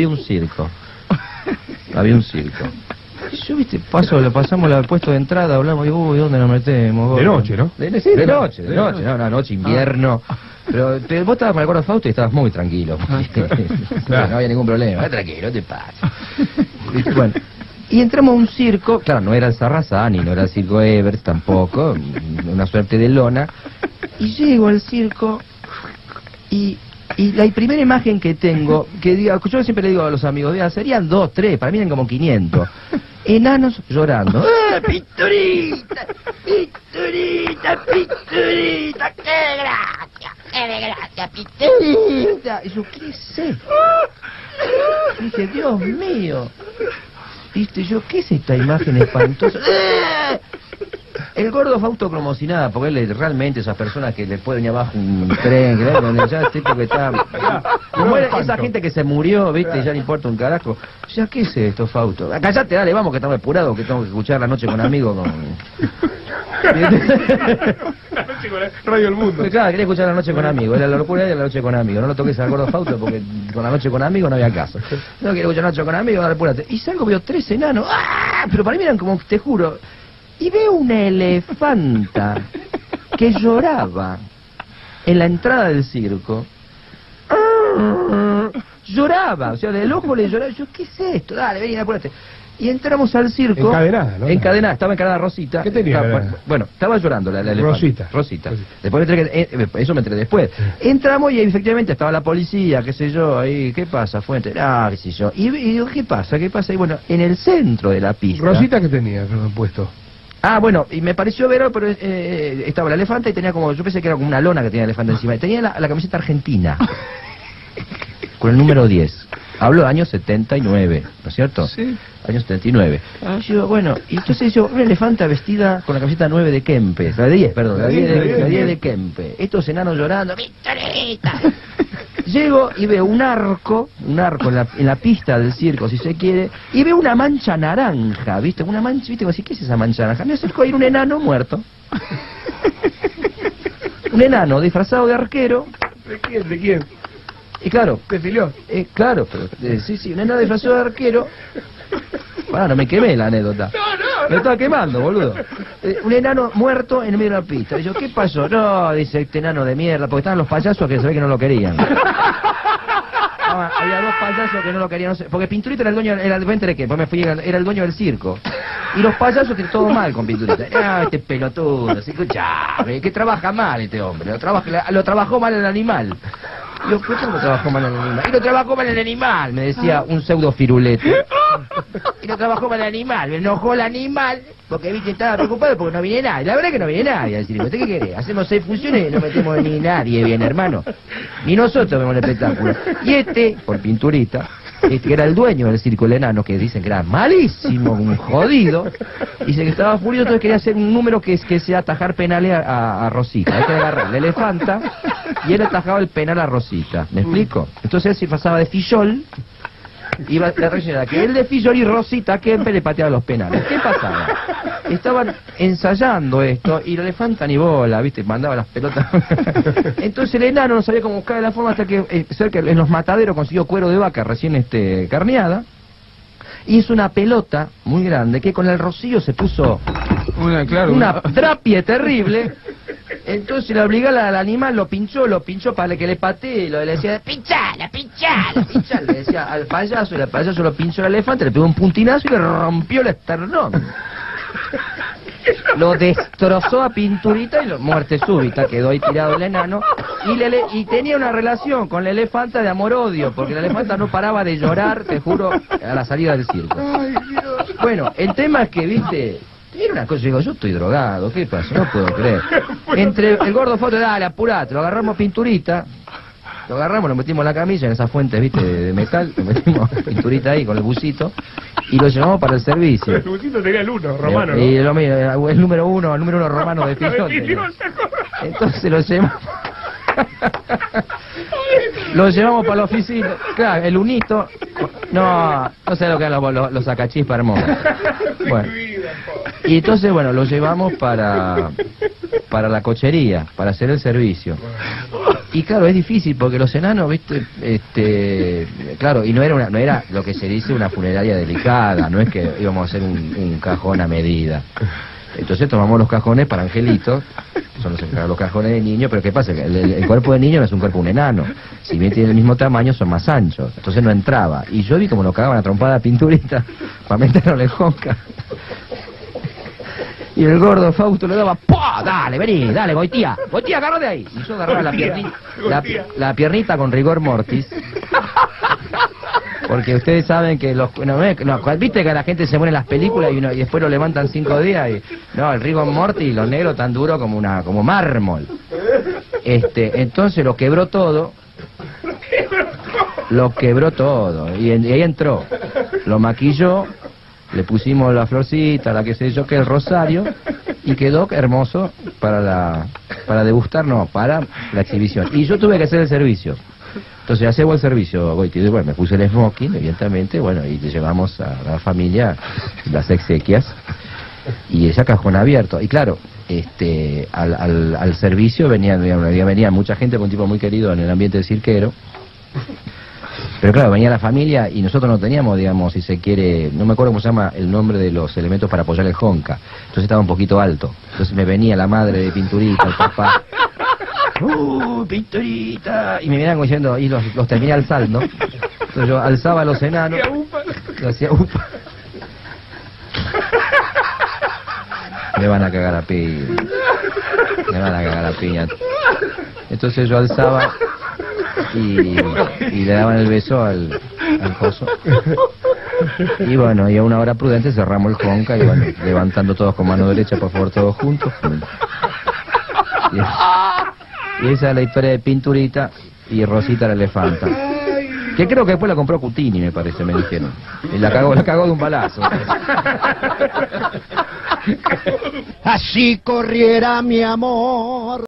había un circo. Había un circo. Y yo, viste, lo pasamos al puesto de entrada, hablamos, y uy, ¿dónde nos metemos? De noche, ¿no? De noche, no, una noche, invierno. Pero vos estabas con el gordo Fausto y estabas muy tranquilo. Claro. No había ningún problema, tranquilo, no te pasa. Bueno, y entramos a un circo, claro, no era el Sarrazani, no era el circo Evers tampoco, una suerte de lona. Y llego al circo y la primera imagen que tengo, que digo, yo siempre le digo a los amigos, serían 2, 3, para mí eran como 500. Enanos llorando. ¡Pinturita! ¡Pinturita! ¡Pinturita! ¡Qué gracia! ¡Pinturita! Y yo, ¿qué es esto? Y dije, Dios mío. Viste, yo, ¿qué es esta imagen espantosa? El gordo Fausto como si nada, porque él realmente esas personas que le puede venir abajo un tren, que ya el tipo que está... Como esa gente que se murió, viste, ya no importa un carajo. Ya, ¿qué es esto, Fausto? Cállate, dale, vamos, que estamos apurados, que tengo que escuchar La Noche con Amigos con... La Noche con Radio El Mundo. Claro, quería escuchar La Noche con Amigos, era la locura de La Noche con Amigos. No lo toques al gordo Fausto porque con La Noche con Amigos no había caso. No quiero escuchar La Noche con Amigos, dale, apúrate. Y salgo, veo 3 enanos, ¡ah! Pero para mí eran como, te juro... Y veo una elefanta que lloraba en la entrada del circo. Lloraba, o sea, del ojo le lloraba. Yo, ¿qué es esto? Dale, vení, apúrate. Y entramos al circo. Encadenada, ¿no? Encadenada, estaba encadenada Rosita. ¿Qué tenía? Bueno, estaba llorando la elefanta. Rosita. Después me enteré eso me enteré después. Entramos y efectivamente estaba la policía, qué sé yo, ahí, ¿qué pasa, Fuente? Qué sé yo. Y digo, ¿qué pasa? ¿Qué pasa? Y bueno, en el centro de la pista. ¿Rosita qué tenía puesto? Bueno, y me pareció ver, pero estaba la elefanta y tenía como, yo pensé que era como una lona que tenía el elefante encima. Y tenía la camiseta argentina, con el número 10. Hablo de año 79, ¿no es cierto? Sí. Año 79. Yo, bueno, y entonces yo, una elefanta vestida con la camiseta 9 de Kempes, la de 10, perdón, la 10 de Kempes. Estos enanos llorando, ¡Victorita! Llego y veo un arco en la pista del circo, si se quiere, y veo una mancha naranja, ¿viste? Una mancha, ¿viste? Como así, ¿qué es esa mancha naranja? Me acerco a ir un enano muerto. Un enano disfrazado de arquero. ¿De quién? ¿De quién? Y claro. ¿De Filión? Claro, pero, sí, un enano disfrazado de arquero. Bueno, no me quemé la anécdota. No. Me estaba quemando, boludo. Un enano muerto en medio de la pista. Y yo, ¿qué pasó? No, dice este enano de mierda, porque estaban los payasos que se ve que no lo querían. Había 2 payasos que no lo querían, no sé, porque Pinturita era el dueño, era de qué, pues me fui, era el dueño del circo. Y los payasos que todo mal con Pinturita. Este pelotudo, escuchame, que trabaja mal este hombre, lo trabajó mal el animal. Yo, ¿cómo trabajó mal el animal? Y lo trabajó mal el animal, me decía un pseudo firulete. Y lo trabajó mal el animal, me enojó el animal, porque viste, estaba preocupado porque no viene nadie. La verdad es que no viene nadie a decirle, ¿usted qué querés? Hacemos 6 funciones y no metemos ni nadie bien, hermano. Ni nosotros vemos el espectáculo. Y por Pinturita, que era el dueño del circo, el enano, que dicen que era malísimo, un jodido, dice que estaba furioso, entonces quería hacer un número que sea atajar penales a Rosita. Hay que agarrar la elefanta y él atajaba el penal a Rosita. ¿Me explico? Entonces él se pasaba de fillol, iba la rellena, que él de fillol y Rosita que le pateaba los penales. ¿Qué pasaba? Estaban ensayando esto y la elefanta ni bola, ¿viste? Mandaba las pelotas. Entonces el enano no sabía cómo buscar la forma hasta que cerca en los mataderos consiguió cuero de vaca recién carneada. Hizo una pelota muy grande que con el rocío se puso una trapie terrible. Entonces le obligó al animal, lo pinchó para que le patee, le decía, pinchala, le decía al payaso, y el payaso lo pinchó al elefante, le pegó un puntinazo y le rompió el esternón. Lo destrozó a Pinturita y muerte súbita, quedó ahí tirado el enano. Y tenía una relación con la elefanta de amor-odio, porque la elefanta no paraba de llorar, te juro, a la salida del circo. Ay, Dios. Bueno, el tema es que, viste, era una cosa, digo, yo estoy drogado, ¿qué pasa? No puedo creer. Entre el gordo Foto, dale, apurate, lo agarramos a Pinturita. Lo agarramos, lo metimos en la camilla, en esas fuentes, viste, de metal, lo metimos Pinturita ahí con el busito y lo llevamos para el servicio. El busito tenía el 1, romano, ¿no? Y el número uno romano de Fillón. Entonces lo llevamos. Lo llevamos para la oficina. Claro, el unito. No sé lo que eran los sacachispas hermosos. Bueno. Y entonces, bueno, lo llevamos para la cochería, para hacer el servicio. Y claro, es difícil porque los enanos, viste, claro, y no era lo que se dice una funeraria delicada, no es que íbamos a hacer un cajón a medida. Entonces tomamos los cajones para angelitos, son los cajones de niño, pero ¿qué pasa? El cuerpo de niño no es un cuerpo de un enano, si bien tiene el mismo tamaño son más anchos, entonces no entraba. Y yo vi como lo cagaban a trompada Pinturita para meterlo en el jonca. Y el gordo Fausto le daba, ¡pah! Dale, vení, dale, Goitía, agarra de ahí. Y yo agarraba la piernita con rigor mortis. Porque ustedes saben que viste que la gente se muere en las películas y después lo levantan 5 días y no, el rigor mortis, los negros tan duro como mármol. Entonces lo quebró todo. Y ahí entró, lo maquilló, le pusimos la florcita, la que sé yo, que el rosario, y quedó hermoso para degustar, no, para la exhibición. Y yo tuve que hacer el servicio. Entonces hacemos el servicio, Goiti, y bueno, me puse el smoking, evidentemente, bueno, y le llevamos a la familia las exequias, y ese cajón abierto. Y claro, al servicio venía mucha gente, con un tipo muy querido en el ambiente cirquero. Pero claro, venía la familia y nosotros no teníamos, digamos, si se quiere, no me acuerdo cómo se llama el nombre de los elementos para apoyar el jonca. Entonces estaba un poquito alto. Entonces me venía la madre de Pinturita, el papá. Pinturita. Y me venían diciendo, y los terminé alzando. Entonces yo alzaba a los enanos. Y hacía upa. Me van a cagar a piña. Entonces yo alzaba y le daban el beso al coso. Y bueno, y a una hora prudente cerramos el jonca y bueno, levantando todos con mano derecha, por favor, todos juntos. Y esa es la historia de Pinturita y Rosita la elefanta. Que creo que después la compró Cutini, me parece, me dijeron. Y la cagó de un balazo. Así corriera mi amor.